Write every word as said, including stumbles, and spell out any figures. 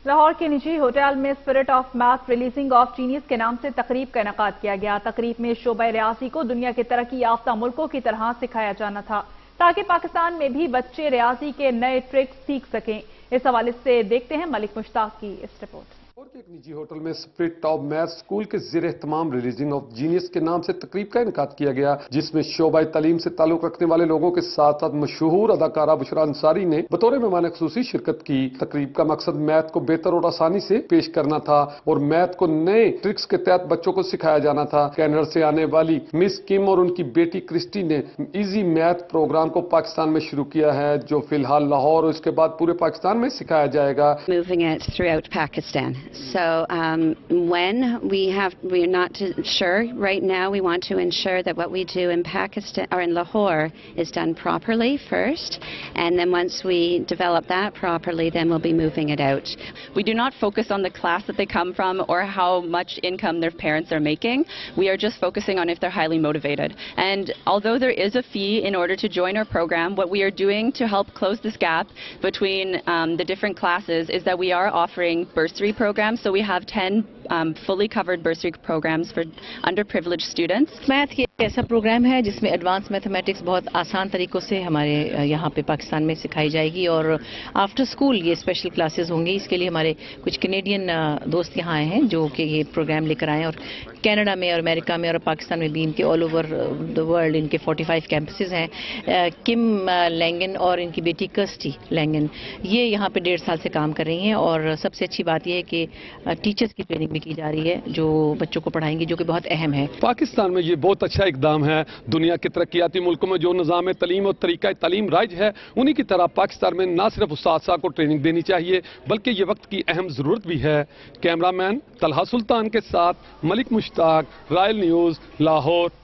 لاہور کے نجی ہوٹل میں spirit of math releasing of genius کے نام سے تقریب کا انعقاد کیا گیا۔ تقریب میں شعبہ ریاضی کو دنیا کے ترقی یافتہ ملکوں کی طرح سکھایا جانا تھا تاکہ پاکستان میں بھی بچے ریاضی کے نئے ٹرکس سیکھ سکیں۔ اس حوالے سے دیکھتے ہیں ملک مشتاق کی اس رپورٹ۔ لاہور کے ایک نجی ہوٹل میں اسپرٹ آف میتھ اسکول کے زیر اہتمام ریلیزنگ آف جینیس کے نام سے تقریب کا انعقاد کیا گیا، جس میں شعبہ تعلیم سے تعلق رکھنے والے لوگوں کے ساتھ ساتھ مشہور اداکارہ بشرا انصاری نے بطور مہمان خصوصی شرکت کی۔ تقریب کا مقصد میتھ کو بہتر اور آسانی سے پیش کرنا تھا اور میتھ کو نئے ٹرکس کے تحت بچوں کو سکھایا جانا تھا۔ کینیڈا سے آنے والی مس کم اور ان کی بیٹی کرسٹی نے ایزی میتھ پروگرام کو پاکستان میں شروع کیا ہے، جو فی الحال لاہور اور اس کے بعد پورے پاکستان میں سکھایا جائے گا۔ Moving it throughout Pakistan. So um, when we have, we are not sure right now, we want to ensure that what we do in Pakistan or in Lahore is done properly first, and then once we develop that properly, then we'll be moving it out. We do not focus on the class that they come from or how much income their parents are making. We are just focusing on if they're highly motivated. And although there is a fee in order to join our program, what we are doing to help close this gap between um, the different classes is that we are offering bursary programs. So we have ten um, fully covered bursary programs for underprivileged students. Math یہ ایسا programme ہے جس میں advance mathematics بہت آسان طریقوں سے ہمارے یہاں پہ پاکستان میں سکھائی جائے گی، اور آفٹر اسکول یہ اسپیشل کلاسز ہوں گی۔ اس کے لیے ہمارے کچھ کینیڈین دوست یہاں آئے ہیں جو کہ یہ پروگرام لے کر آئے ہیں، اور کینیڈا میں اور امریکہ میں اور پاکستان میں بھی ان کے all over the world in کے فورٹی فائیو کیمپسز ہیں۔ کم لینگن اور ان کی بیٹی کرسٹی لینگن یہ یہاں پہ ڈیڑھ سال سے کام کر رہی ہیں، اور سب سے اچھی بات یہ ہے کہ ٹیچرز کی ٹریننگ بھی کی جا رہی ہے جو بچوں کو پڑھائیں گی، جو کہ بہت اہم ہے۔ پاکستان میں یہ بہت اچھا اقدام ہے۔ دنیا کے ترقیاتی ملکوں میں جو نظام تعلیم اور طریقہ تعلیم رائج ہے، انہی کی طرح پاکستان میں نہ صرف اساتذہ کو ٹریننگ دینی چاہیے بلکہ یہ وقت کی اہم ضرورت بھی ہے۔ کیمرہ مین طلحہ سلطان کے ساتھ ملک مشتاق، رائل نیوز، لاہور۔